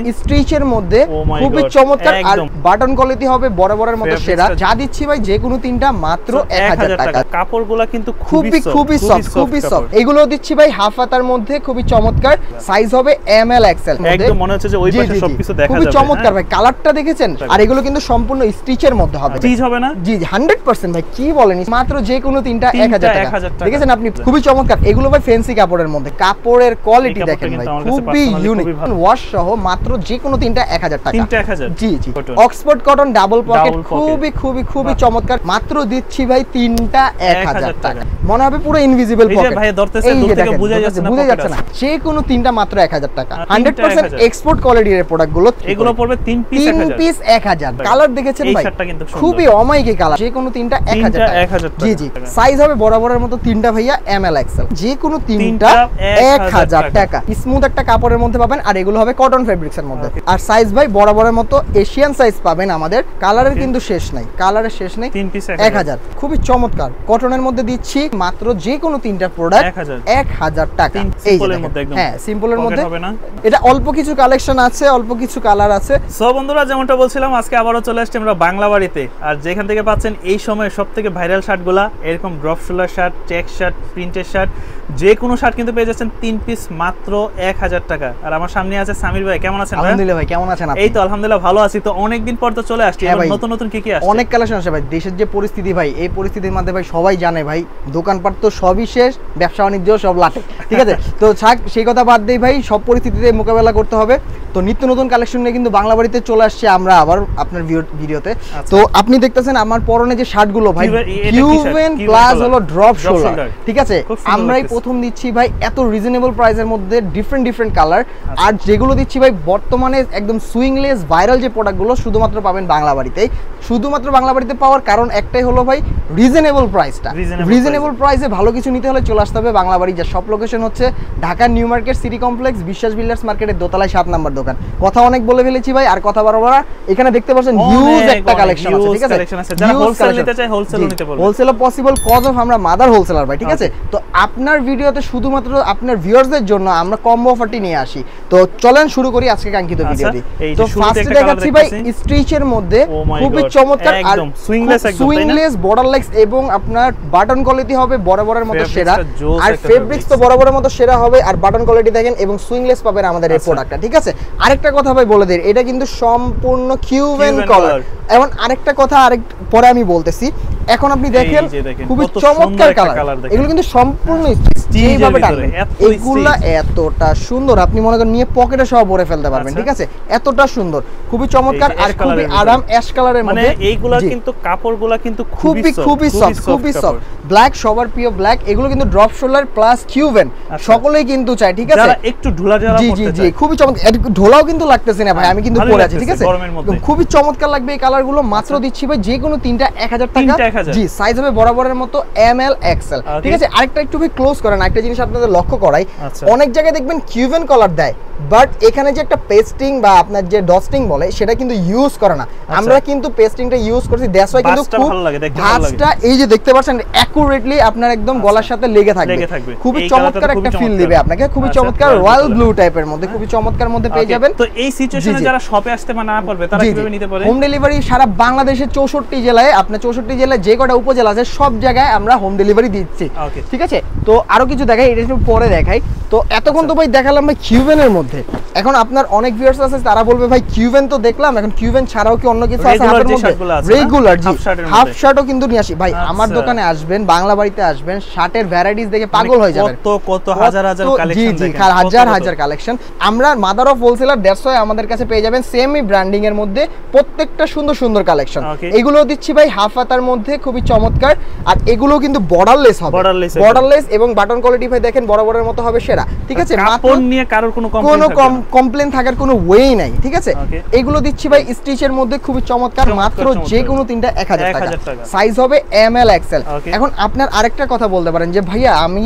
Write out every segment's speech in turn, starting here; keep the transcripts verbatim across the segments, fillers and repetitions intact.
স্ট্রিচের মধ্যে খুবই চমৎকার আর বাটন কোয়ালিটি হবে বরাবরের মতো সেরা। যা দিচ্ছি ভাই যে কোনো তিনটা মাত্র এক হাজার টাকা। কাপড়গুলো কিন্তু খুবই খুবই সফট, খুবই সফট। এগুলো দিচ্ছি ভাই হাফ হাতার মধ্যে খুবই চমৎকার, সাইজ হবে এম এল এক্সেল মধ্যে। একদম মনে হচ্ছে যে ওই পাশে সবকিছু দেখা যাবে। খুবই চমৎকার ভাই, কালারটা দেখেছেন? আর এগুলো কিন্তু সম্পূর্ণ স্টিচের মধ্যে হবে। স্টিচ হবে না? জি হান্ড্রেড পার্সেন্ট ভাই, কি বলেন, মাত্র যে কোনো তিনটা এক হাজার টাকা। দেখেছেন আপনি? খুবই চমৎকার। এগুলো ভাই ফ্যান্সি কাপড়ের মধ্যে, কাপড়ের কোয়ালিটি দেখেন ভাই, খুবই ইউনিক। ওয়াশ সহ মাত্র যে কোনো তিনটা এক হাজার টাকা। তিনটা এক হাজার? জি জি। অক্সফোর্ড কটন ডাবল পকেট, খুবই খুবই খুবই চমৎকার। মাত্র দিচ্ছি ভাই তিনটা এক হাজার টাকা। মনে হবে পুরো ইনভিজিবল পকেট। ভাই ধরতেছে দূর থেকে বোঝা যাচ্ছে না, বোঝা যাচ্ছে না। যে কোনো তিনটা মাত্র এক হাজার টাকা। হান্ড্রেড পার্সেন্ট এক্সপোর্ট কোয়ালিটির প্রোডাক্টগুলো। এগুলো পড়বে তিন পিস এক হাজার। তিন পিস এক হাজার। কালার দেখেছেন ভাই? খুবই অমাইকে কালার। যে কোনো তিনটা এক হাজার টাকা। জি জি। সাইজ হবে বরাবরের মতো তিনটা ভাইয়া এম এল এক্সেল। যে কোনো তিনটা এক হাজার টাকা। স্মুথ একটা কাপড়ের মধ্যে পাবেন আর এগুলো হবে কটন ফেব্রিক্স এর মধ্যে। আর সাইজ ভাই বরাবরের মতো এশিয়ান সাইজ পাবেন আমাদের। কালারের কিন্তু শেষ নাই, কালারের শেষ নেই। তিন পিস এক হাজার। খুবই চমৎকার কটনের মধ্যে দিচ্ছি মাত্র যে কোনো তিনটা প্রোডাক্ট এক হাজার টাকা। এই যে হ্যাঁ সিম্পলের মধ্যে। এটা অল্প কিছু কালেকশন আছে, অল্প কিছু কালার আছে। সো বন্ধুরা যেমনটা বলছিলাম আজকে আবারও চলে আসছি আমরা বাংলা বাড়িতে। আর যেখান থেকে পাচ্ছেন এই সময় সবথেকে ভাইরাল শার্টগুলা, এরকম drop shoulder shirt, check shirt, প্রিন্টের শার্ট, যে কোনো শার্ট কিন্তু পেয়ে যাচ্ছেন তিন পিস মাত্র এক হাজার টাকা। আর আমার সামনে আছে সামির ভাই। কেমন আছেন? আলহামদুলিল্লাহ ভাই, কেমন আছেন আপনি? এই তো আলহামদুলিল্লাহ ভালো আছি। তো অনেকদিন পর তো চলে আসছি, এবার নতুন নতুন কি কি আসছে? অনেক কালেকশন আছে ভাই। দেশের যে পরিস্থিতি ভাই, এই পরিস্থিতির মধ্যে ভাই সবাই জানে ভাই দোকানপাট তো সবই শেষ, ব্যবসা বাণিজ্য সব লাটে, ঠিক আছে? তো থাক সেই কথা বাদ দেই ভাই, সব পরিস্থিতিতে মোকাবেলা করতে হবে। তো নিত্য নতুন কালেকশন নিয়ে কিন্তু বাংলা বাড়িতে চলে আসছে আমরা আবার আপনার ভিডিওতে। তো আপনি দেখতেছেন আমার পরনে যে শার্টগুলো ভাই কিউবেন প্লাস হলো ড্রপ শোল্ডার, ঠিক আছে? আমরাই প্রথম দিচ্ছি ভাই এত রিজনেবল প্রাইসের মধ্যে ডিফারেন্ট ডিফারেন্ট কালার। আর যেগুলো দিচ্ছি ভাই বর্তমানে একদম সুইংলেস ভাইরাল যে প্রোডাক্টগুলো শুধুমাত্র পাবেন বাংলা বাড়িতেই। শুধুমাত্র বাংলা বাড়িতে পাওয়ার কারণ একটাই হলো ভাই রিজনেবল প্রাইসটা। রিজনেবল প্রাইসে ভালো কিছু নিতে হলে চলে আসতে হবে বাংলা বাড়ি। যার সব লোকেশন হচ্ছে Dhaka new market city complex, Biswas builders মার্কেটের দোতলায় সাত নাম্বার দোকান। কথা অনেক বলে ফেলেছি ভাই, আর কথা বারবার। এখানে দেখতে পাচ্ছেন হিউজ একটা কালেকশন আছে, ঠিক আছে? যারা হোলসেল নিতে চায় হোলসেলও নিতে পারবে। হোলসেলও পসিবল কজ অফ আমরা মাদার হোলসেলার ভাই, ঠিক আছে? তো আপনার ভিডিওতে শুধুমাত্র আপনার ভিউয়ারদের জন্য আমরা কম্বো অফারটি নিয়ে আসি। তো চলেন শুরু করি আজকে কাঙ্ক্ষিত ভিডিওটি। তো ফার্স্টে দেখাচ্ছি ভাই স্ট্রিচের মধ্যে খুবই চমৎকার আর সুইংলেস একদম সুইংলেস বর্ডারলেস এবং আপনার বাটন কোয়ালিটি হবে বরাবরের মতো সেরা। আর ফেব্রিক্স তো বরাবরের মতো সেরা হবে। আর বাটন কোয়ালিটি দেখেন এবং সুইংলেস পাবেন আমাদের এই প্রোডাক্টটা, ঠিক আছে? আরেকটা কথা ভাই বলে দেই, এটা কিন্তু সম্পূর্ণ কিউবেন কালার। এবং আরেকটা কথা আরেক পরে আমি বলতেছি। এখন আপনি দেখেন খুবই চমৎকার কালার। এগুলো কিন্তু সম্পূর্ণ যেভাবে টানবেন এগুলো এতটা সুন্দর, আপনি মনে করেন নিয়ে পকেটে সহ ভরে ফেলতে পারবেন, ঠিক আছে? এতটা সুন্দর, খুবই চমৎকার আর খুবই আরাম। অ্যাশ কালারের মধ্যে এইগুলা কিন্তু কাপড়গুলা কিন্তু খুবই খুবই সফট, খুবই সফট। ব্ল্যাক সবার প্রিয় ব্ল্যাক। এগুলো কিন্তু ড্রপ শোল্ডার প্লাস কিউবেন সকলেই কিন্তু চাই, ঠিক আছে? যারা একটু ঢোলা যারা জি জি জি খুবই চমৎকার। ঢোলাও কিন্তু লাগতেছে না ভাই, আমি কিন্তু পরে আছি, ঠিক আছে? খুবই চমৎকার লাগবে এই কালারগুলো। মাত্র দিচ্ছি ভাই যে কোনো তিনটা এক হাজার টাকা। জি সাইজ হবে বরাবরের মতো এম এল এক্সেল, ঠিক আছে? আরেকটা একটু ক্লোজ করেন, একটা জিনিস আপনাদের লক্ষ্য করাই, অনেক জায়গায় দেখবেন কিউবেন কলার দেয়, বাট এখানে যে একটা পেস্টিং বা আপনার যে ডস্টিং বলে সেটা কিন্তু ইউজ করে না। আমরা কিন্তু পেস্টিংটা ইউজ করছি, দ্যাটস ওয়াই কিন্তু খুব ভাঁজটা এই যে দেখতে পাচ্ছেন অ্যাকুরেটলি আপনার একদম গলার সাথে লেগে থাকবে। খুবই চমৎকার একটা ফিল দিবে আপনাকে। খুবই চমৎকার রয়্যাল ব্লু টাইপের মধ্যে, খুবই চমৎকার মধ্যে পেয়ে যাবেন। তো এই সিচুয়েশনে যারা শপে আসতে না পারবে তারা কিভাবে নিতে পারে? হোম ডেলিভারি সারা বাংলাদেশের চৌষট্টি জেলায়, আপনার চৌষট্টি জেলায় যে কটা উপজেলা আছে সব জায়গায় আমরা হোম ডেলিভারি দিচ্ছি, ঠিক আছে? তো আরো কিছু দেখাই, এটা একটু পরে দেখাই। তো এতক্ষণ তো ভাই দেখালাম ভাই কিউবেনের মধ্যে। এখন আপনার অনেক ভিউয়ার্স আছে তারা বলবে ভাই কিউবেন তো দেখলাম, এখন কিউবেন ছাড়াও কি অন্য কিছু আছে হাতের মধ্যে? রেগুলার জি হাফ শার্টও কিন্তু নিয়ে আসি ভাই। আমার দোকানে আসবেন, বাংলা বাড়িতে আসবেন, শার্টের ভ্যারাইটিস দেখে পাগল হয়ে যাবেন। কত কত হাজার হাজার কালেকশন, জি জি হাজার হাজার কালেকশন। আমরা mother of wholesaler, that's why আমাদের কাছে পেয়ে যাবেন সেমি ব্র্যান্ডিং এর মধ্যে প্রত্যেকটা সুন্দর সুন্দর কালেকশন। এগুলো দিচ্ছি ভাই হাফ হাতার মধ্যে, খুবই চমৎকার। আর এগুলো কিন্তু বর্ডারলেস হবে, বর্ডারলেস এবং বাটন কোয়ালিটি ভাই দেখেন বরাবরের মতো হবে সেরা, ঠিক আছে? কাপড় নিয়ে কারোর কোনো কোনো কমপ্লেইন থাকার কোনো ওয়েই নাই, ঠিক আছে? এগুলো দিচ্ছি ভাই স্টিচের মধ্যে খুবই চমৎকার, মাত্র যে কোনো তিনটা এক হাজার টাকা। সাইজ হবে এম এল এক্সেল। এখন আপনার আরেকটা কথা বলতে পারেন যে ভাইয়া আমি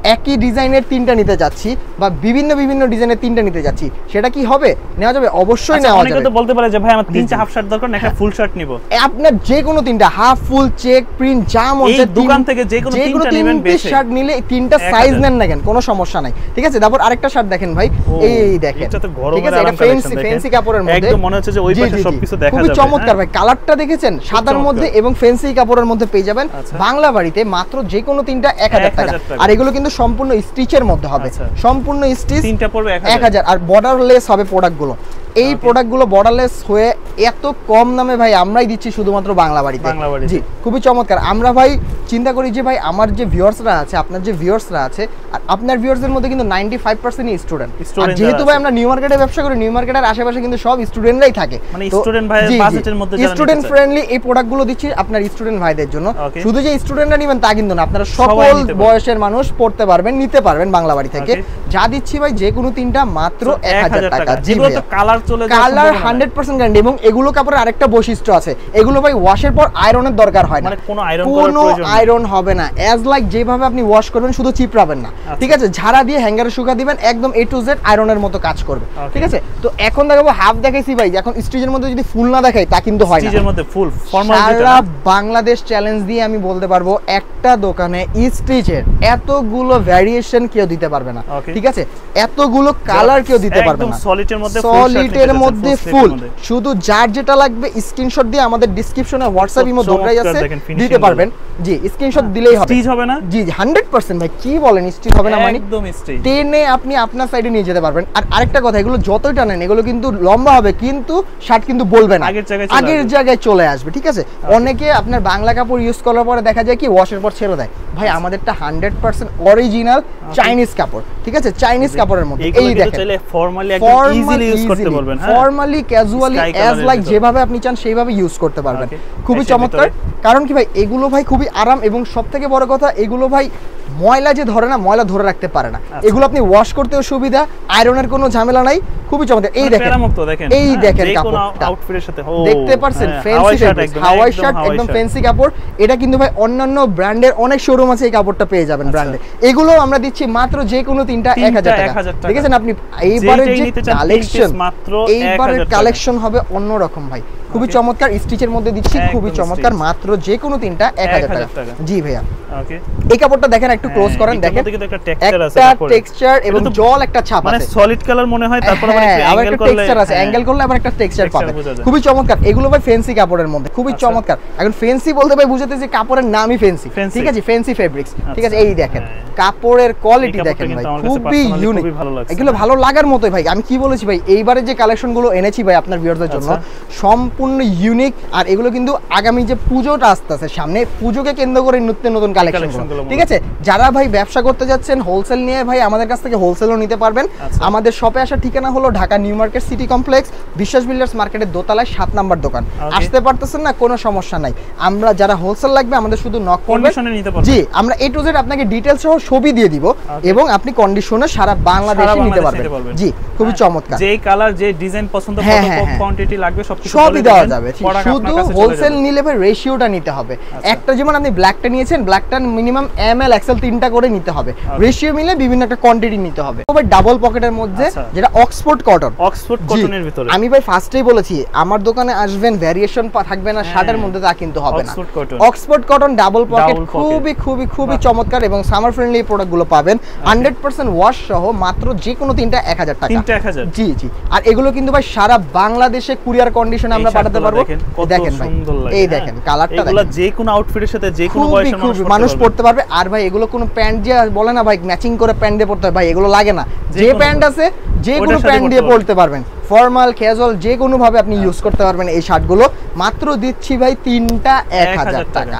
একই ডিজাইনের তিনটা নিতে যাচ্ছি বা বিভিন্ন বিভিন্ন ডিজাইনের তিনটা নিতে যাচ্ছি, সেটা কি হবে? নেওয়া যাবে, অবশ্যই নেওয়া যাবে। অনেকে তো বলতে পারে যে ভাই আমার তিনটা হাফ শার্ট দরকার না, একটা ফুল শার্ট নিব। আপনার যে কোনো তিনটা হাফ ফুল চেক প্রিন্ট যা মন চায় দোকান থেকে যে কোনো তিনটা নেবেন, বেশি শার্ট নিলে তিনটা সাইজ নেন না কেন, কোনো সমস্যা নাই। ঠিক আছে, তারপর আরেকটা শার্ট দেখেন ভাই, এই দেখেন, এটা তো গরমের আরাম কালেকশন, ফ্যান্সি কাপড়ের মধ্যে একদম মনে হচ্ছে যে ওই পাশে সবকিছু দেখা যাবে। খুবই চমৎকার ভাই, কালারটা দেখেছেন সাদার মধ্যে এবং ফ্যান্সি কাপড়ের মধ্যে পেয়ে যাবেন বাংলা বাড়িতে মাত্র যে কোনো তিনটা এক হাজার টাকা। আর এগুলো কিন্তু সম্পূর্ণ স্টিচের মধ্যে হবে, সম্পূর্ণ স্টিচ, তিনটা পড়বে এক হাজার। আর বর্ডারলেস হবে প্রোডাক্টগুলো। এই প্রোডাক্টগুলো বর্ডারলেস হয়ে এত কম দামে ভাই আমরাই দিচ্ছি শুধুমাত্র বাংলা বাড়িতে। জি, খুবই চমৎকার। আমরা ভাই চিন্তা করি যে ভাই আমার যে ভিউয়ার্সরা আছে, আপনার যে ভিউয়ার্সরা আছে, আর আপনার ভিউয়ার্সদের মধ্যে কিন্তু নাইনটি ফাইভ পার্সেন্টই স্টুডেন্ট। যেহেতু ভাই আমরা নিউ মার্কেটে ব্যবসা করি, নিউ মার্কেটের আশেপাশে কিন্তু সব স্টুডেন্টরাই থাকে, মানে স্টুডেন্ট ভাই বাজেটের মধ্যে যারা স্টুডেন্ট ফ্রেন্ডলি এই প্রোডাক্টগুলো দিচ্ছি আপনার স্টুডেন্ট ভাইদের জন্য। শুধু যে স্টুডেন্টরা নেবেন তা কিন্তু না, আপনারা সকল বয়সের মানুষ পড়তে পারবেন, নিতে পারবেন বাংলা বাড়ি থেকে। যা দিচ্ছি ভাই যে কোনো তিনটা মাত্র এক হাজার টাকা। যেগুলো তো কালার চলে যায়, কালার হান্ড্রেড পার্সেন্ট গ্যারান্টি। এবং এগুলো কাপড়ের আরেকটা বৈশিষ্ট্য আছে, এগুলো ভাই ওয়াশের পর আয়রনের দরকার হয় না, মানে কোনো আয়রন কোনো আয়রন হবে না। অ্যাজ লাইক যেভাবে আপনি ওয়াশ করবেন শুধু চিপড়াবেন না, ঠিক আছে, ঝাড়া দিয়ে হ্যাঙ্গারে শুকা দিবেন, একদম এ টু জেড আয়রনের মতো কাজ করবে। ঠিক আছে, তো এখন দেখাবো হাফ দেখাইছি ভাই, এখন স্টিচের মধ্যে যদি ফুল না দেখাই তা কিন্তু হয় না। স্টিচের মধ্যে ফুল ফর্মাল যেটা, সারা বাংলাদেশ চ্যালেঞ্জ দিয়ে আমি বলতে পারবো একটা দোকানে স্টিচের এতগুলো ভ্যারিয়েশন কেউ দিতে পারবে না। ঠিক আছে, এতগুলো কালার কেউ দিতে পারবে না। সলিডের মধ্যে সলিডের মধ্যে ফুল, শুধু যার যেটা লাগবে স্ক্রিনশট দিয়ে আমাদের ডেসক্রিপশনে হোয়াটসঅ্যাপ ইমো দোটাই আছে, দিতে পারবেন। জি, স্ক্রিনশট দিলেই হবে। স্টিচ হবে না? জি হান্ড্রেড পার্সেন্ট ভাই, কি বলেন স্টিচ হবে না? মানে একদম স্টিচ টেনে আপনি আপনার সাইডে নিয়ে যেতে পারবেন। আর আরেকটা কথা, এগুলো যতই টানেন এগুলো কিন্তু লম্বা হবে, কিন্তু শার্ট কিন্তু বলবে না, আগের জায়গায় আগের জায়গায় চলে আসবে। ঠিক আছে, অনেকে আপনার বাংলা কাপড় ইউজ করার পরে দেখা যায় কি ওয়াশের পর ছেড়ে দেয়। ভাই আমাদেরটা হান্ড্রেড পার্সেন্ট অরিজিনাল চাইনিজ কাপড়। ঠিক আছে, চাইনিজ কাপড়ের মধ্যে এই দেখেন, ফর্মালি একদম ইজিলি ইউজ করতে পারবেন, ফর্মালি ক্যাজুয়ালি অ্যাজ লাইক যেভাবে আপনি চান সেইভাবে ইউজ করতে পারবেন। খুবই চমৎকার। কারণ কি ভাই এগুলো ভাই খুবই আরাম, এবং সবথেকে বড় কথা এগুলো ভাই ময়লা যে ধরে না, ময়লা ধরে রাখতে পারে না। এগুলো আপনি ওয়াশ করতেও সুবিধা, আয়রনের কোনো ঝামেলা নাই। খুবই চমৎকার। এই দেখেন, এই দেখেন কাপড়টা, আউটফিটের সাথে দেখতে পারছেন ফ্যান্সি ফেব্রিক, হাওয়াই শার্ট, একদম ফ্যান্সি কাপড়। এটা কিন্তু ভাই অন্যান্য ব্র্যান্ডের অনেক শোরুম আছে এই কাপড়টা পেয়ে যাবেন ব্র্যান্ডে। এগুলো আমরা দিচ্ছি মাত্র যে কোনো তিনটা এক হাজার টাকা। দেখেছেন আপনি এইবারের যে কালেকশন, মাত্র এইবারের কালেকশন হবে অন্যরকম ভাই, খুবই চমৎকার। স্টিচের মধ্যে দিচ্ছি, খুবই চমৎকার, মাত্র যে কোনো তিনটা এক হাজার টাকা। জি ভাইয়া, ওকে। এই কাপড়টা দেখেন, একটু ক্লোজ করেন, দেখেন একটা টেক্সচার এবং জল একটা ছাপ আছে, মানে সলিড কালার মনে হয়। তারপর আবার একটু অ্যাঙ্গেল করলে, টেক্সচার আছে, অ্যাঙ্গেল করলে আবার একটা টেক্সচার পাবেন। খুবই চমৎকার। এগুলো ভাই ফ্যান্সি কাপড়ের মধ্যে, খুবই চমৎকার। এখন ফ্যান্সি বলতে ভাই বুঝাতে যে কাপড়ের নামই ফ্যান্সি। ঠিক আছে, ফ্যান্সি ফেব্রিক্স। ঠিক আছে, এই দেখেন কাপড়ের কোয়ালিটি দেখেন ভাই, খুবই ইউনিক। এগুলো ভালো লাগার মতোই ভাই। আমি কি বলেছি ভাই, এইবারে যে কালেকশনগুলো এনেছি ভাই আপনার ভিউয়ারদের জন্য সম্পূর্ণ ইউনিক। আর এগুলো কিন্তু আগামী যে পুজোটা আসতেছে সামনে, পুজোকে কেন্দ্র করে নতুন নতুন কালেকশন। ঠিক আছে, যারা ভাই ব্যবসা করতে যাচ্ছেন হোলসেল নিয়ে, ভাই আমাদের কাছ থেকে হোলসেলও নিতে পারবেন। আমাদের শপে আসার ঠিকানা হলো Dhaka new market city complex, Biswas builders মার্কেটের দোতলায় সাত নাম্বার দোকান। আসতে পারতেছেন না, কোনো সমস্যা নাই। আমরা যারা হোলসেল লাগবে আমাদের শুধু নক করবেন। জি, আমরা এ টু জেড আপনাকে ডিটেইলস সহ ছবি দিয়ে দিব, এবং আপনি কন্ডিশনে সারা বাংলাদেশে নিতে পারবেন। জি, খুবই চমৎকার। যে কালার, যে ডিজাইন পছন্দ, কত কোয়ান্টিটি লাগবে সবকিছু সবই দেওয়া যাবে। শুধু হোলসেল নিলে ভাই রেশিওটা নিতে হবে। একটা যেমন আপনি ব্ল্যাকটা নিয়েছেন, ব্ল্যাকটা মিনিমাম এম এল এক্সেল তিনটা করে নিতে হবে, রেশিও মিলে বিভিন্ন একটা কোয়ান্টিটি নিতে হবে। তবে ডাবল পকেটের মধ্যে, যেটা অক্সফোর্ড কটন, অক্সফোর্ড কটনের ভিতরে। আমি ভাই ফার্স্টেই বলেছি আমার দোকানে আসবেন, ভ্যারিয়েশন থাকবে না শার্টের মধ্যে, তা কিন্তু হবে না। অক্সফোর্ড কটন ডাবল পকেট, খুবই খুবই খুবই চমৎকার, এবং সামার ফ্রেন্ডলি প্রোডাক্টগুলো পাবেন হান্ড্রেড পার্সেন্ট ওয়াশ সহ, মাত্র যে কোনো তিনটা এক হাজার টাকা। জি জি। আর এগুলো কিন্তু ভাই সারা বাংলাদেশে কুরিয়ার কন্ডিশনে আমরা পাঠাতে পারবো। দেখেন ভাই, এই দেখেন কালারটা, এগুলো যে কোনো আউটফিটের সাথে যে কোনো বয়সের মানুষ পড়তে পারবে। আর ভাই এগুলো কোনো প্যান্ট যে বলে না ভাই ম্যাচিং করে প্যান্ট দিয়ে পড়তে হয়, ভাই এগুলো লাগে না। যে প্যান্ট আছে যে কোনো প্যান্ট দিয়ে পড়তে পারবেন, ফর্মাল ক্যাজুয়াল যে কোনো ভাবে আপনি ইউজ করতে পারবেন এই শার্টগুলো। মাত্র দিচ্ছি ভাই তিনটা এক হাজার টাকা।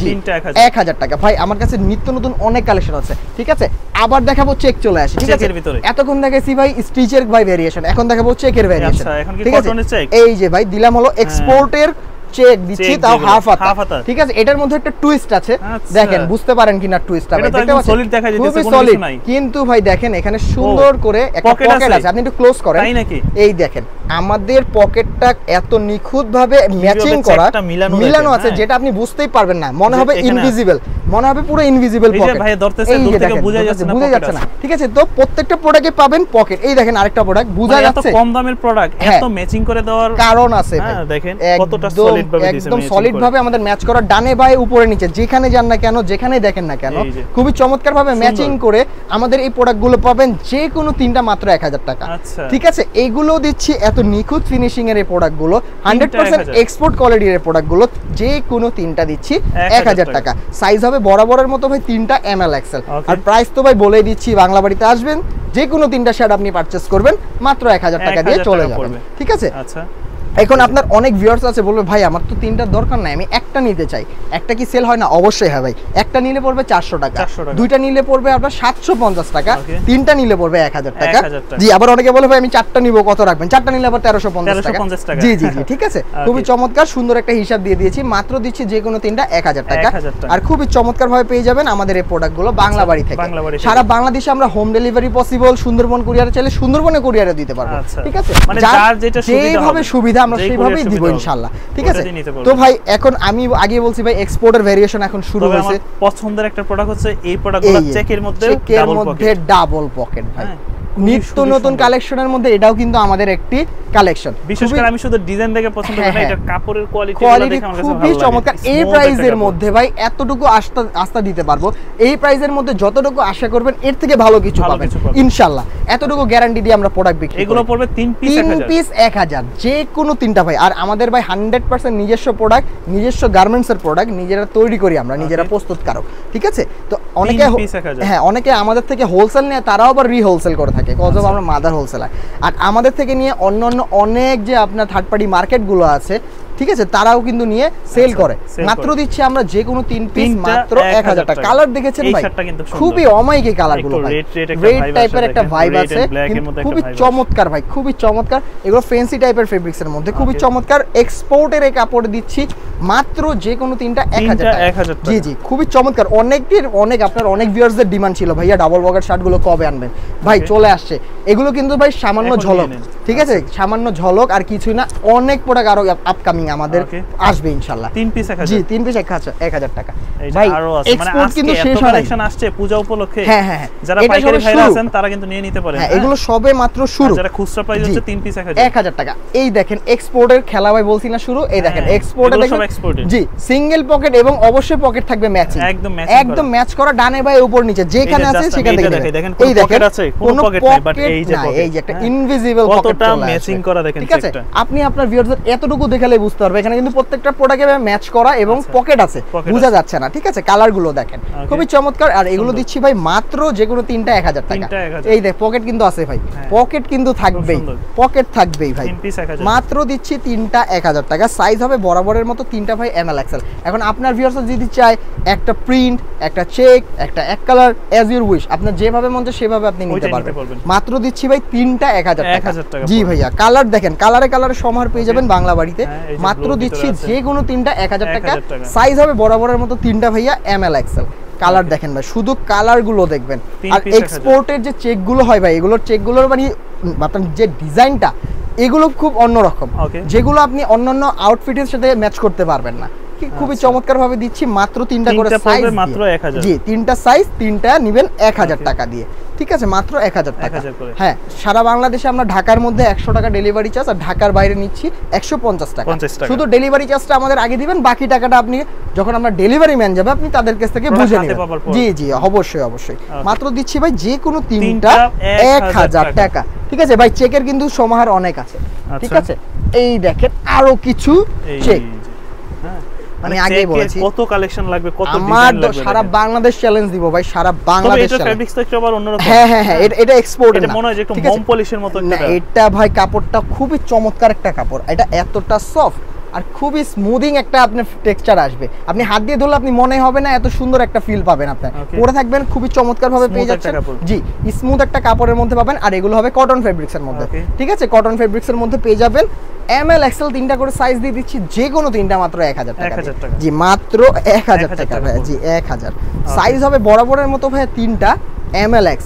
এক হাজার টাকা। ভাই আমার কাছে নিত্য নতুন অনেক কালেকশন আছে। ঠিক আছে, আবার দেখাবো চেক চলে আসে। ঠিক আছে, এতক্ষণ দেখাইছি ভাই স্টিচের ভাই ভেরিয়েশন, এখন দেখাবো চেকের ভেরিয়েশন। ঠিক আছে, এই যে ভাই দিলাম হলো এক্সপোর্টের চেক দিচ্ছি, তাও হাফ হাতা। ঠিক আছে, এটার মধ্যে একটা টুইস্ট আছে, দেখেন বুঝতে পারেন কিনা টুইস্টটা। ভাই দেখতে পাচ্ছেন সলিড দেখা যাচ্ছে, কোনো কিছু নাই, কিন্তু ভাই দেখেন এখানে সুন্দর করে একটা পকেট আছে, আপনি একটু ক্লোজ করেন। তাই নাকি? এই দেখেন আমাদের পকেটটা এত নিখুঁত ভাবে ম্যাচিং করা, মিলানো আছে, যেটা আপনি বুঝতেই পারবেন না, মনে হবে ইনভিজিবল। মনে হবে পুরো ইনভিজিবল এই যে পকেট। ভাই ধরতেছে দূর থেকে বোঝা যাচ্ছে না, বোঝা যাচ্ছে না, ঠিক আছে? তো প্রত্যেকটা প্রোডাক্টে পাবেন পকেট। এই দেখেন আরেকটা প্রোডাক্ট বোঝা যাচ্ছে, এত কম দামের প্রোডাক্ট এত ম্যাচিং করে দেওয়ার কারণ আছে ভাই। হ্যাঁ দেখেন কতটা সলিড ভাবে দিয়েছে, একদম সলিড ভাবে আমাদের ম্যাচ করা, ডানে বায়ে উপরে নিচে যেখানে যান না কেন, যেখানে দেখেন না কেন, খুবই চমৎকার ভাবে ম্যাচিং করে আমাদের এই প্রোডাক্টগুলো পাবেন যে কোনো তিনটা মাত্র এক হাজার টাকা। ঠিক আছে, এইগুলো দিচ্ছি এত নিখুঁত ফিনিশিং এর এই প্রোডাক্টগুলো, হান্ড্রেড পার্সেন্ট এক্সপোর্ট কোয়ালিটির এই প্রোডাক্টগুলো যে কোনো তিনটা দিচ্ছি এক হাজার টাকা। সাইজ হবে বরাবরের মতো ভাই তিনটা এম এল এক্সেল। আর প্রাইস তো ভাই বলেই দিচ্ছি, বাংলা বাড়িতে আসবেন যে কোনো তিনটা শার্ট আপনি পারচেজ করবেন মাত্র এক হাজার টাকা দিয়ে চলে যাবেন। ঠিক আছে, আচ্ছা এখন আপনার অনেক ভিউয়ার্স আছে বলবে ভাই আমার তো তিনটার দরকার নাই, আমি একটা নিতে চাই, একটা কি সেল হয় না? অবশ্যই হয় ভাই। একটা নিলে পড়বে চারশো টাকা, দুইটা নিলে পড়বে আপনার সাতশো পঞ্চাশ টাকা, তিনটা নিলে পড়বে এক হাজার টাকা। জি, আবার অনেকে বলে ভাই আমি চারটা নিব, কত রাখবেন? চারটা নিলে আবার তেরোশো পঞ্চাশ টাকা। জি জি জি, ঠিক আছে, খুবই চমৎকার সুন্দর একটা হিসাব দিয়ে দিয়েছি। মাত্র দিচ্ছি যে কোনো তিনটা এক হাজার টাকা। আর খুবই চমৎকার ভাবে পেয়ে যাবেন আমাদের এই প্রোডাক্টগুলো বাংলা বাড়ি থেকে। সারা বাংলাদেশে আমরা হোম ডেলিভারি পসিবল, সুন্দরবন কুরিয়ারে চাইলে সুন্দরবনে কুরিয়ারে দিতে পারবো। ঠিক আছে, যেভাবে সুবিধা আমরা সেইভাবেই দিব ইনশাআল্লাহ। ঠিক আছে, তো ভাই এখন আমি আগে বলছি ভাই এক্সপোর্টের ভেরিয়েশন এখন শুরু হয়েছে। পছন্দের একটা প্রোডাক্ট হচ্ছে এই প্রোডাক্টগুলো চেকের মধ্যে ডাবল পকেট, ডাবল পকেট ভাই নিত্য নতুন কালেকশনের মধ্যে এটাও কিন্তু আমাদের একটি কালেকশন। বিশেষ করে আমি শুধু ডিজাইন দেখে পছন্দ করি না, এটা কাপড়ের কোয়ালিটি দেখে আমার কাছে ভালো লাগে। খুবই চমৎকার। এই প্রাইসের মধ্যে ভাই এতটুকু আস্থা আস্থা দিতে পারবো, এই প্রাইসের মধ্যে যতটুকু আশা করবেন এর থেকে ভালো কিছু পাবেন ইনশাআল্লাহ। এতটুকু গ্যারান্টি দিয়ে আমরা প্রোডাক্ট বিক্রি করি। এগুলো পড়বে তিন পিস তিন পিস এক হাজার, যে কোনো তিনটা ভাই। আর আমাদের ভাই হান্ড্রেড পার্সেন্ট নিজস্ব প্রোডাক্ট, নিজস্ব গার্মেন্টস এর প্রোডাক্ট, নিজেরা তৈরি করি আমরা, নিজেরা প্রস্তুতকারক। ঠিক আছে, তো অনেকে হ্যাঁ অনেকে আমাদের থেকে হোলসেল নেয়, তারাও আবার রিহোলসেল করে থাকে, কজ আমরা মাদার হোলসেলার। আর আমাদের থেকে নিয়ে অন্যান্য অনেক যে আপনার থার্ড পার্টি মার্কেটগুলো আছে, ঠিক আছে, তারাও কিন্তু নিয়ে সেল করে। মাত্র দিচ্ছি আমরা যে কোনো তিন পিস মাত্র এক হাজার টাকা। কালার দেখেছেন ভাই, খুবই অমাইকে কালার গুলো ভাই, রেড টাইপের একটা ভাইব আছে, খুবই চমৎকার ভাই, খুবই চমৎকার। এগুলো ফ্যান্সি টাইপের ফেব্রিক্স এর মধ্যে খুবই চমৎকার। এক্সপোর্টের এই কাপড় দিচ্ছি মাত্র যে কোনো তিনটা এক হাজার টাকা। জি জি, খুবই চমৎকার। অনেকটির অনেক আপনার অনেক ভিউয়ার্সদের ডিমান্ড ছিল ভাইয়া ডাবল পকেট শার্ট গুলো কবে আনবেন? ভাই চলে আসছে। এগুলো কিন্তু ভাই সামান্য ঝলক, ঠিক আছে, সামান্য ঝলক আর কিছুই না। অনেক প্রোডাক্ট আরো আপকামিং আমাদের আসবে ইনশাআল্লাহ। তিন পিস এক হাজার। জি, তিন পিস এক হাজার টাকা ভাই। এক্সপোর্ট কিন্তু শেষ কালেকশন আসছে পূজা উপলক্ষে। হ্যাঁ হ্যাঁ, যারা পাইকারি ভাইরা আছেন তারা কিন্তু নিয়ে নিতে পারেন। হ্যাঁ, এগুলো সবে মাত্র শুরু। যারা খুচরা প্রাইস হচ্ছে তিন পিস এক হাজার টাকা। এই দেখেন এক্সপোর্টের খেলা ভাই, বলছি না শুরু। এই দেখেন এক্সপোর্টে দেখেন, জি সিঙ্গেল পকেট এবং অবশ্যই পকেট থাকবে ম্যাচিং, একদম ম্যাচিং, একদম ম্যাচ করা, ডানে বাই উপর নিচে যেখানে আছে সেখান থেকে দেখেন। এই দেখেন আছে কোন পকেট নাই, বাট এই যে পকেট, এই যে একটা ইনভিজিবল পকেট, কতটা ম্যাচিং করা দেখেন। ঠিক আছে, আপনি আপনার ভিউয়ারদের এতটুকু দেখালে বুঝতে পারবে এখানে কিন্তু প্রত্যেকটা প্রোডাক্টে ম্যাচ করা এবং পকেট আছে, বোঝা যাচ্ছে না। ঠিক আছে, কালার গুলো দেখেন খুবই চমৎকার। আর এগুলো দিচ্ছি ভাই মাত্র যে কোনো তিনটা এক হাজার টাকা। এই দেখ পকেট কিন্তু আছে ভাই, পকেট কিন্তু থাকবেই, পকেট থাকবেই ভাই। মাত্র দিচ্ছি তিনটা এক হাজার টাকা। সাইজ হবে বরাবরের মতো তিনটা ভাই এম এল এক্সেল। এখন আপনার ভিউয়ার্স যদি চায় একটা প্রিন্ট, একটা চেক, একটা এক কালার, অ্যাজ ইউর উইশ, আপনার যেভাবে মন চায় সেভাবে আপনি নিতে পারবেন। মাত্র দিচ্ছি ভাই তিনটা এক হাজার টাকা। জি ভাইয়া, কালার দেখেন, কালারে কালারে সমাহার পেয়ে যাবেন বাংলা বাড়িতে। মাত্র দিচ্ছি যে কোনো তিনটা এক হাজার টাকা। সাইজ হবে বরাবরের মতো তিনটা ভাইয়া এম এল এক্সেল। কালার দেখেন ভাই, শুধু কালার গুলো দেখবেন। আর এক্সপোর্টের যে চেক গুলো হয় ভাই, এগুলোর চেক গুলোর মানে আপনার যে ডিজাইনটা, এগুলো খুব অন্যরকম, যেগুলো আপনি অন্যান্য আউটফিটের সাথে ম্যাচ করতে পারবেন না। খুবই চমৎকার ভাবে দিচ্ছি মাত্র তিনটা করে সাইজ, মাত্র এক হাজার। জি, তিনটা সাইজ, তিনটা নেবেন এক হাজার টাকা দিয়ে। ঠিক আছে, মাত্র এক হাজার টাকা। হ্যাঁ, সারা বাংলাদেশে আমরা ঢাকার মধ্যে একশো টাকা ডেলিভারি চার্জ, আর ঢাকার বাইরে নিচ্ছি একশো পঞ্চাশ টাকা। শুধু ডেলিভারি চার্জটা আমাদের আগে দিবেন, বাকি টাকাটা আপনি যখন আমরা ডেলিভারি ম্যান যাবে আপনি তাদের কাছ থেকে বুঝে নেবেন। জি জি, অবশ্যই অবশ্যই। মাত্র দিচ্ছি ভাই যে কোনো তিনটা এক হাজার টাকা। ঠিক আছে ভাই, চেকের কিন্তু সমাহার অনেক আছে। ঠিক আছে, এই দেখেন আরো কিছু চেক। আমি আগেই বলেছি কত কালেকশন লাগবে, কত ডিজাইন লাগবে। সারা বাংলাদেশ চ্যালেঞ্জ দিব ভাই, সারা বাংলাদেশ চ্যালেঞ্জ। এটা ফেব্রিক্সটা একটু আবার অন্যরকম। হ্যাঁ হ্যাঁ হ্যাঁ, এটা এক্সপোর্ট না, এটা মনে হয় যে একটু মোম পলিশের মতো একটা। এটা ভাই কাপড়টা খুবই চমৎকার একটা কাপড়, এটা এতটা সফট আর খুবই স্মুদিং একটা আপনার টেক্সচার আসবে। আপনি হাত দিয়ে ধরলে আপনি মনে হবে না, এত সুন্দর একটা ফিল পাবেন আপনার। পরে থাকবেন খুবই চমৎকার ভাবে পেয়ে যাচ্ছেন। জি, স্মুথ একটা কাপড়ের মধ্যে পাবেন। আর এগুলো হবে কটন ফেব্রিক্স এর মধ্যে। ঠিক আছে, কটন ফেব্রিক্স এর মধ্যে পেয়ে যাবেন। এম এল এক্সেল তিনটা করে সাইজ দিয়ে দিচ্ছি, যে কোনো তিনটা মাত্র এক হাজার টাকা। জি, মাত্র এক হাজার টাকা ভাই। জি, এক হাজার। সাইজ হবে বরাবরের মতো ভাই তিনটা এম এল এক্সেল।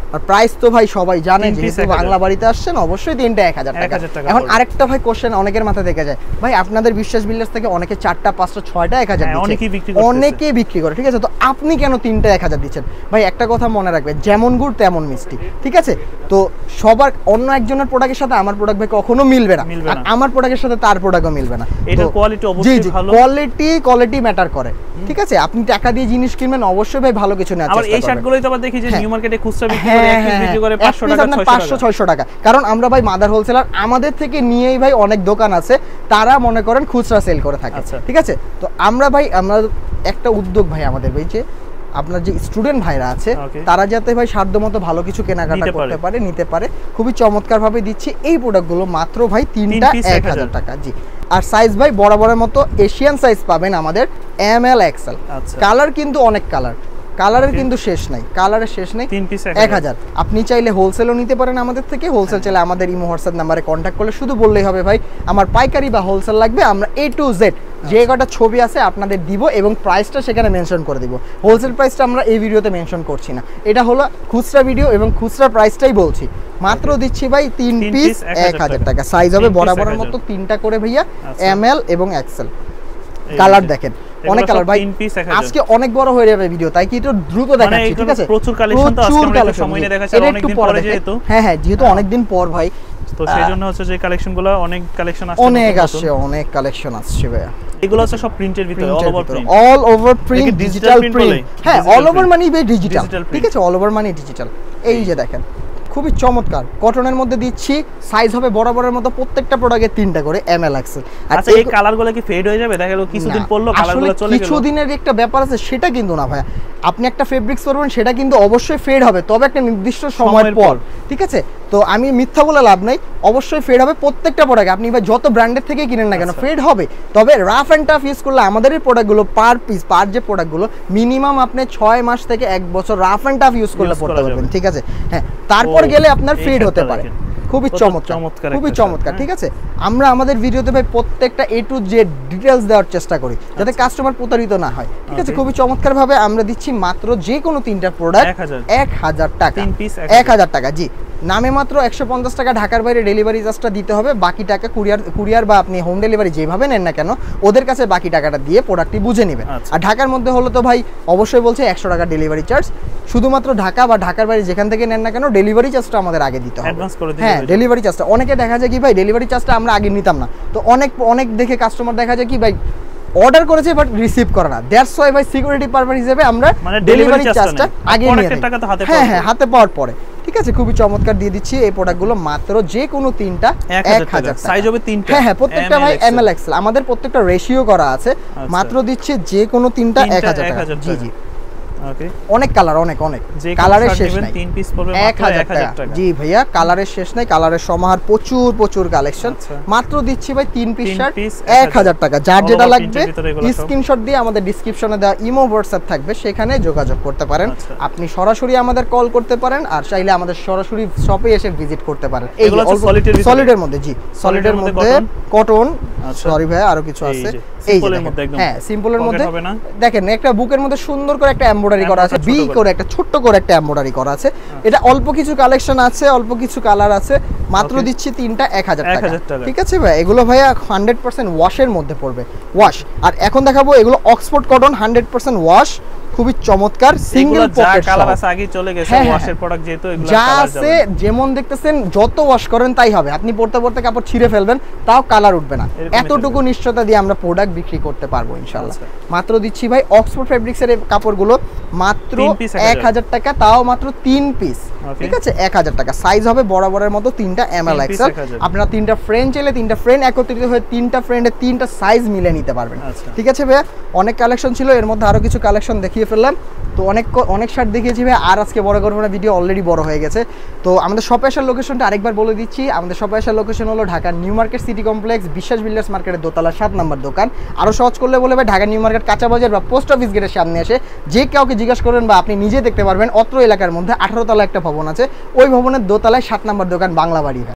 আর প্রাইস তো ভাই সবাই জানে, তিন piece যেহেতু এক হাজার। বাংলা বাড়িতে আসছেন অবশ্যই তিনটা এক হাজার টাকা। এক হাজার টাকা এখন পড়বে। আরেকটা ভাই কোশ্চেন অনেকের মাথায় থেকে যায়, ভাই আপনাদের বিশ্বাস বিল্ডার্স থেকে অনেকে চারটা পাঁচটা ছয়টা এক হাজার হ্যাঁ, দিচ্ছে, অনেকেই বিক্রি করতেছে। অনেকেই বিক্রি করে, ঠিক আছে, তো আপনি কেন তিনটা এক হাজার দিচ্ছেন? ভাই একটা কথা মনে রাখবেন, যেমন গুড় তেমন মিষ্টি, ঠিক আছে, তো সবার অন্য একজনের প্রোডাক্টের সাথে আমার প্রোডাক্ট ভাই কখনো মিলবে না, মিলবে আর না। আমার প্রোডাক্টের সাথে তার প্রোডাক্টও মিলবে না। এটার তো- quality জি অবশ্যই জি, ভালো। কোয়ালিটি কোয়ালিটি ম্যাটার করে, ঠিক আছে, আপনি টাকা দিয়ে জিনিস কিনবেন অবশ্যই ভাই ভালো কিছু নেওয়ার আবার চেষ্টা এই করবেন। শার্টগুলোই তো আবার দেখি যে হ্যাঁ। নিউ মার্কেটে খুচরা বিক্রি হ্যাঁ, করে, এক পিস হ্যাঁ, বিক্রি করে হ্যাঁ। পাঁচশো এক piece টাকা আপনার ছয়শো পাঁচশো টাকা। ছয়শো টাকা, কারণ আমরা ভাই মাদার হোলসেলার, আমাদের থেকে নিয়েই ভাই অনেক দোকান আছে, তারা মনে করেন খুচরা সেল করে থাকে, আচ্ছা। ঠিক আছে, তো আমরা ভাই আমরা একটা উদ্যোগ ভাই আমাদের ভাই যে আপনার যে স্টুডেন্ট ভাইরা আছে Okay. তারা যাতে ভাই সাধ্যমতো ভালো কিছু কেনাকাটা নিতে করতে পারে। পারে, নিতে পারে, খুবই চমৎকার ভাবে দিচ্ছি এই প্রোডাক্টগুলো মাত্র ভাই তিনটা piece এক এক হাজার। হাজার টাকা। জি, আর সাইজ ভাই বরাবরের মতো এশিয়ান সাইজ পাবেন আমাদের, এম এল এক্সেল। আচ্ছা। কালার কিন্তু অনেক কালার, কালারের Okay. কিন্তু শেষ নাই, কালারের শেষ নেই। তিন piece এক হাজার আপনি চাইলে হোলসেলও নিতে পারেন আমাদের থেকে, হোলসেল চাইলে আমাদের ইমো হোয়াটসঅ্যাপ নাম্বারে কন্ট্যাক্ট করলে শুধু বললেই হবে ভাই আমার পাইকারি বা হোলসেল লাগবে, আমরা এ টু জেড যে কটা ছবি আছে আপনাদের দিব এবং প্রাইসটা সেখানে মেনশন করে দিব। হোলসেল প্রাইসটা আমরা এই ভিডিওতে মেনশন করছি না, এটা হলো খুচরা ভিডিও এবং খুচরা প্রাইসটাই বলছি। মাত্র দিচ্ছি ভাই তিন তিন পিস piece এক এক হাজার হাজার টাকা। টাকা, সাইজ হবে তিন piece বরাবরের এক হাজার। মতো তিনটা করে ভাইয়া, আচ্ছা। এম এল এবং এক্সেল। এই কালার যে। দেখেন এগুলো অনেক সব কালার ভাই, তিন piece এক হাজার। আজকে অনেক বড় হয়ে যাবে ভিডিও, তাই কি একটু দ্রুত মানে দেখাচ্ছি, এগুলো ঠিক আছে, প্রচুর collection তো, আজকে প্রচুর আমরা একটু collection, সময় নিয়ে জি। দেখাচ্ছি, এটা আর একটু অনেকদিন পরে পরে দেখাই। যেহেতু। হ্যাঁ হ্যাঁ, যেহেতু অনেকদিন পর ভাই, তো সেই জন্য হচ্ছে যে কালেকশনগুলো অনেক কালেকশন আসছে, অনেক নতুন আসছে, নতুন। অনেক কালেকশন আসছে ভাইয়া। এগুলো হচ্ছে সব প্রিন্টের ভিতরে, all over print. All over print, একে digital ডিজিটাল print প্রিন্ট, বলে? হ্যাঁ Digital অল ওভার print। মানে ভাই ডিজিটাল, Digital ঠিক print। আছে, অল ওভার মানে ডিজিটাল। এই যে দেখেন খুবই চমৎকার কটনের মধ্যে দিচ্ছি, সাইজ হবে বরাবরের মতো প্রত্যেকটা প্রোডাক্টে তিনটা করে এম এল এক্সেল। আর আচ্ছা, এই কালারগুলো কি ফেড হয়ে যাবে? দেখা গেল কিছুদিন না, পরলো আসলে কালারগুলো চলে গেল। কিছুদিনের একটা ব্যাপার আছে, সেটা কিন্তু না ভাইয়া। আপনি একটা ফেব্রিক্স করবেন সেটা কিন্তু অবশ্যই ফেড হবে, তবে একটা নির্দিষ্ট সময়ের সময়ের পর, পর। ঠিক আছে, তো আমি মিথ্যা বলে লাভ নাই, অবশ্যই ফেড হবে প্রত্যেকটা প্রোডাক্ট, আপনি ভাই যত ব্র্যান্ডের থেকে কিনেন না কেন আচ্ছা। ফেড হবে। তবে রাফ অ্যান্ড টাফ ইউজ করলে আমাদের এই প্রোডাক্টগুলো পার পিস পার যে প্রোডাক্টগুলো মিনিমাম আপনি ছয় মাস থেকে এক বছর রাফ অ্যান্ড টাফ ইউজ করলে Use পড়তে করা পারবেন, যাবে। ঠিক আছে, হ্যাঁ, তারপর ও, গেলে আপনার এই ফেড হতে শার্টটা পারে। দেখেন। খুবই কত চমৎকার, চমৎকার খুবই একটা চমৎকার, শার্ট, ঠিক আছে, আমরা আমাদের ভিডিওতে ভাই প্রত্যেকটা এ টু জেড ডিটেলস দেওয়ার চেষ্টা করি যাতে কাস্টমার প্রতারিত না হয়, ঠিক আছে, Okay. খুবই চমৎকার ভাবে আমরা দিচ্ছি মাত্র যে কোনো তিনটা প্রোডাক্ট এক হাজার। এক হাজার টাকা, তিন piece এক এক হাজার টাকা। জি, নামে মাত্র একশো পঞ্চাশ টাকা ঢাকার বাইরে ডেলিভারি চার্জটা দিতে হবে, বাকি টাকা কুরিয়ার কুরিয়ার বা আপনি হোম ডেলিভারি যেভাবে নেন না কেন ওদের কাছে বাকি টাকাটা দিয়ে প্রোডাক্টটি বুঝে নেবেন। আচ্ছা। আর ঢাকার মধ্যে হলো তো ভাই অবশ্যই বলছে একশো টাকা ডেলিভারি চার্জ, শুধুমাত্র ঢাকা বা ঢাকার বাইরে যেখান থেকে নেন না কেন ডেলিভারি চার্জটা আমাদের আগে দিতে হবে। Advance করে দিতে হ্যাঁ, হবে। ডেলিভারি চার্জটা অনেকে দেখা যায় কি ভাই ডেলিভারি চার্জটা আমরা আগে নিতাম না, তো অনেক অনেক দেখে কাস্টমার দেখা যায় কি ভাই অর্ডার করেছে বাট রিসিভ করে না, দ্যাটস ওয়াই ভাই সিকিউরিটি পারপাস হিসেবে আমরা মানে ডেলিভারি delivery চার্জটা charge টা নেই। আগে আর নিয়ে প্রোডাক্টের নিই। টাকা তো হাতে হ্যাঁ পাওয়ার হ্যাঁ, পরে। হাতে পাওয়ার পরে, ঠিক আছে, খুবই চমৎকার দিয়ে দিচ্ছি এই প্রোডাক্টগুলো মাত্র যে কোনো তিনটা এক এক হাজার হাজার টাকা। টাকা। Size হবে তিনটা। হ্যাঁ হ্যাঁ, প্রত্যেকটা এম এল ভাই এক্সেল। এম এল এক্সেল, আমাদের প্রত্যেকটা রেশিও করা আছে, মাত্র দিচ্ছে যে কোনো তিনটা তিনটা এক হাজার এক টাকা। হাজার জি টাকা। জি, ওকে, অনেক কালার, অনেক অনেক যে কালারের শেষ নাই। তিন পিস পড়বে এক মাত্র হাজার এক হাজার টাকা। টাকা। জি ভাইয়া, কালারের শেষ নাই, কালারের সমাহার প্রচুর প্রচুর কালেকশন, আচ্ছা। মাত্র দিচ্ছি ভাই তিন পিস তিন শার্ট piece এক হাজার টাকা। যার All যেটা over লাগবে print এর ভিতরে এগুলো সব। স্ক্রিনশট দিয়ে আমাদের ডিসক্রিপশনে দেওয়া ইমো হোয়াটসঅ্যাপ থাকবে, সেখানে যোগাযোগ করতে পারেন। আচ্ছা। আপনি সরাসরি আমাদের কল করতে পারেন, আর চাইলে আমাদের সরাসরি শপে এসে ভিজিট করতে পারেন। এগুলো হচ্ছে solid এর ভিতরে? সলিডের মধ্যে, জি সলিডের মধ্যে মধ্যে কটন, আচ্ছা। সরি ভাই আরো কিছু এই আছে, যে, এই simple যে এর মধ্যে দেখেন, একদম। হ্যাঁ সিম্পলের Pocket মধ্যে হবে না? দেখেন একটা বুকের মধ্যে সুন্দর করে একটা এমব্রয়ডারি করা আছে, Embroidery বি ছোট করে একটা ছোট্ট করে একটা এমব্রয়ডারি করা আছে। এটা অল্প কিছু কালেকশন আছে, অল্প কিছু কালার আছে, মাত্র Okay. দিচ্ছি তিনটা এক হাজার এক টাকা, হাজার টাকা। ঠিক আছে ভাই, এগুলো ভাইয়া হান্ড্রেড পার্সেন্ট ওয়াশের মধ্যে পড়বে, ওয়াশ। আর এখন দেখাবো এগুলো Oxford cotton, hundred percent wash, খুবই চমৎকার সিঙ্গেল এগুলো যা পকেট কালার আছে আগেই চলে গেছে, হ্যাঁ, হ্যাঁ, ওয়াশের প্রোডাক্ট যেহেতু এগুলো যা কালার আছে যাবে না। যেমন দেখতেছেন যত ওয়াশ করেন তাই হবে, আপনি পড়তে পড়তে কাপড় ছিঁড়ে ফেলবেন তাও কালার উঠবে না, এরকমই এতটুকু থাকবে। নিশ্চয়তা দিয়ে আমরা প্রোডাক্ট বিক্রি করতে পারবো ইনশাআল্লাহ। আচ্ছা। মাত্র দিচ্ছি ভাই অক্সফোর্ড ফেব্রিক্সের এই কাপড়গুলো মাত্র তিন piece এক এক হাজার টাকা, তাও মাত্র তিন পিস, Okay. ঠিক আছে, এক হাজার টাকা। সাইজ হবে বরাবরের মতো তিনটা এম এল তিন piece এক্সেল, এক হাজার। আপনারা তিনটা ফ্রেন্ড চাইলে তিনটা ফ্রেন্ড একত্রিত হয়ে তিনটা ফ্রেন্ডের তিনটা সাইজ মিলে নিতে পারবেন, আচ্ছা। ঠিক আছে ভাইয়া। অনেক কালেকশন ছিল, এর মধ্যে আরো কিছু কালেকশন দেখিয়ে ফেললাম, তো অনেক ক- অনেক শার্ট দেখিয়েছি ভাই, আর আজকে বড় করবো না, ভিডিও অলরেডি বড় হয়ে গেছে। তো আমাদের শপে আসার লোকেশনটা আরেকবার বলে দিচ্ছি, আমাদের শপে আসার লোকেশন হলো Dhaka new market city complex, Biswas builders মার্কেটের দোতলা সাত নম্বর দোকান। আরও সহজ করলে বলে ভাই ঢাকা নিউ মার্কেট কাঁচা বাজার বা পোস্ট অফিস গেটের সামনে এসে যে কাউকে জিজ্ঞাসা করবেন বা আপনি নিজে দেখতে পারবেন, অত্র এলাকার মধ্যে আঠারো তলা একটা ভবন আছে, ওই ভবনের দোতলায় সাত নম্বর দোকান বাংলা বাড়ি।